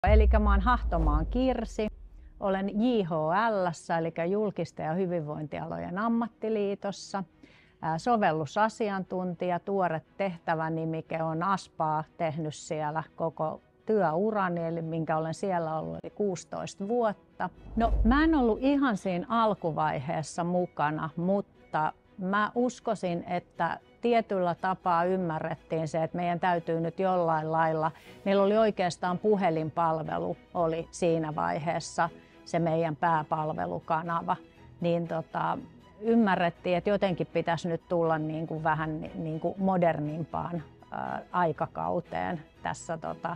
Eli mä oon Hahtomaan Kirsi, olen JHL, eli julkisten ja hyvinvointialojen ammattiliitossa. Sovellusasiantuntija, tuore tehtävänimike on ASPAa tehnyt siellä koko työurani, eli minkä olen siellä ollut eli 16 vuotta. No, mä en ollut ihan siinä alkuvaiheessa mukana, mutta mä uskoisin, että tietyllä tapaa ymmärrettiin se, että meidän täytyy nyt jollain lailla, meillä oli oikeastaan puhelinpalvelu oli siinä vaiheessa se meidän pääpalvelukanava, niin ymmärrettiin, että jotenkin pitäisi nyt tulla niin kuin vähän niin kuin modernimpaan aikakauteen tässä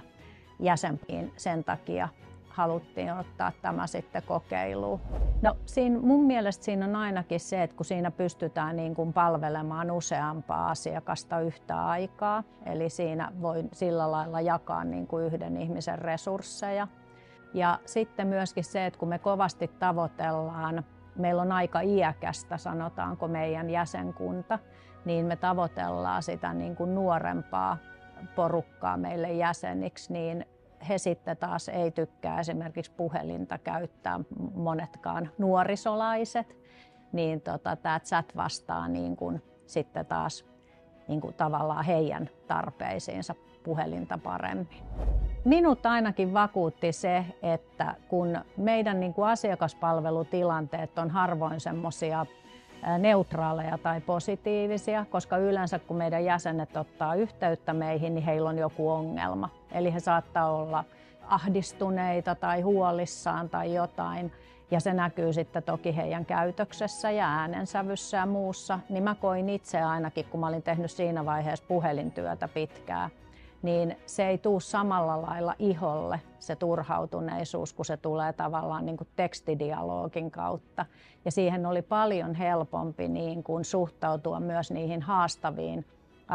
jäsenpiin. Sen takia haluttiin ottaa tämä sitten kokeiluun. No, mun mielestä siinä on ainakin se, että kun siinä pystytään niin kuin palvelemaan useampaa asiakasta yhtä aikaa, eli siinä voi sillä lailla jakaa niin kuin yhden ihmisen resursseja. Ja sitten myöskin se, että kun me kovasti tavoitellaan, meillä on aika iäkästä, sanotaanko meidän jäsenkunta, niin me tavoitellaan sitä niin kuin nuorempaa porukkaa meille jäseniksi, niin he sitten taas ei tykkää esimerkiksi puhelinta käyttää, monetkaan nuorisolaiset, niin tämä chat vastaa niin kuin sitten taas niin kuin tavallaan heidän tarpeisiinsa puhelinta paremmin. Minut ainakin vakuutti se, että kun meidän niin kuin asiakaspalvelutilanteet on harvoin semmoisia neutraaleja tai positiivisia, koska yleensä kun meidän jäsenet ottaa yhteyttä meihin, niin heillä on joku ongelma. Eli he saattaa olla ahdistuneita tai huolissaan tai jotain, ja se näkyy sitten toki heidän käytöksessä ja äänensävyssä ja muussa. Niin mä koin itse ainakin, kun mä olin tehnyt siinä vaiheessa puhelintyötä pitkään, niin se ei tule samalla lailla iholle se turhautuneisuus, kun se tulee tavallaan niin kuin tekstidialogin kautta. Ja siihen oli paljon helpompi niin kuin suhtautua myös niihin haastaviin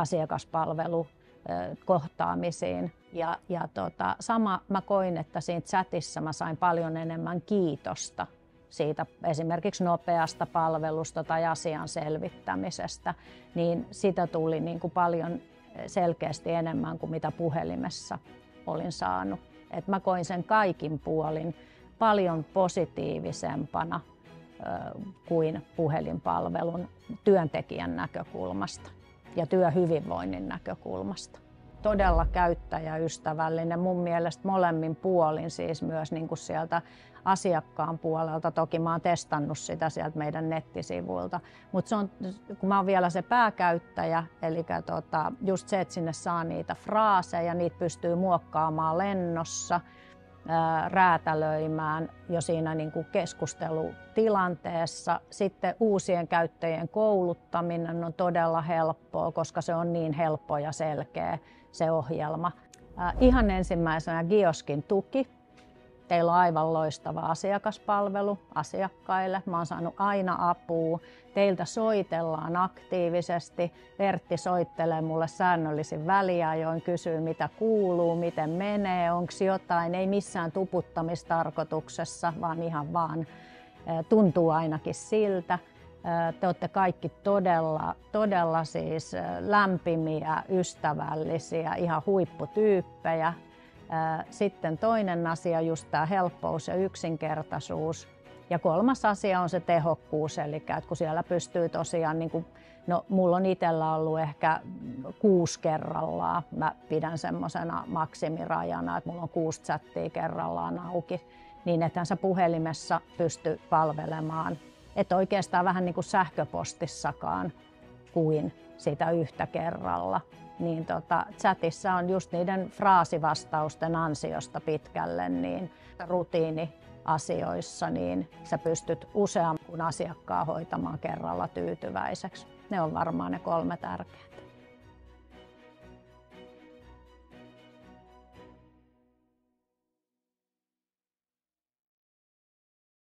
asiakaspalvelukohtaamisiin. Sama mä koin, että siinä chatissa mä sain paljon enemmän kiitosta siitä esimerkiksi nopeasta palvelusta tai asian selvittämisestä, niin sitä tuli niin kuin paljon selkeästi enemmän kuin mitä puhelimessa olin saanut. Et mä koin sen kaikin puolin paljon positiivisempana kuin puhelinpalvelun työntekijän näkökulmasta ja työhyvinvoinnin näkökulmasta. Todella käyttäjäystävällinen mun mielestä molemmin puolin, siis myös niin kuin sieltä asiakkaan puolelta. Toki mä oon testannut sitä sieltä meidän nettisivuilta, mutta se on, kun mä oon vielä se pääkäyttäjä, eli just se, että sinne saa niitä fraaseja, niitä pystyy muokkaamaan lennossa, räätälöimään jo siinä niin kuin keskustelutilanteessa. Sitten uusien käyttäjien kouluttaminen on todella helppoa, koska se on niin helppo ja selkeä se ohjelma. Ihan ensimmäisenä giosgin tuki. Teillä on aivan loistava asiakaspalvelu asiakkaille. Mä oon saanut aina apua. Teiltä soitellaan aktiivisesti. Vertti soittelee mulle säännöllisin väliajoin, kysyy mitä kuuluu, miten menee, onko jotain. Ei missään tuputtamistarkoituksessa, vaan ihan vaan tuntuu ainakin siltä. Te olette kaikki todella siis lämpimiä, ystävällisiä, ihan huipputyyppejä. Sitten toinen asia, just tämä helppous ja yksinkertaisuus. Ja kolmas asia on se tehokkuus, eli että kun siellä pystyy tosiaan, niin kuin, no mulla on itsellä ollut ehkä 6 kerrallaan, mä pidän semmoisena maksimirajana, että mulla on 6 chattia kerrallaan auki, niin ethän sä puhelimessa pysty palvelemaan, että oikeastaan vähän niin kuin sähköpostissakaan kuin sitä yhtä kerralla. Niin chatissa on just niiden fraasivastausten ansiosta pitkälle niin rutiiniasioissa, niin sä pystyt useamman asiakkaan hoitamaan kerralla tyytyväiseksi. Ne on varmaan ne 3 tärkeää.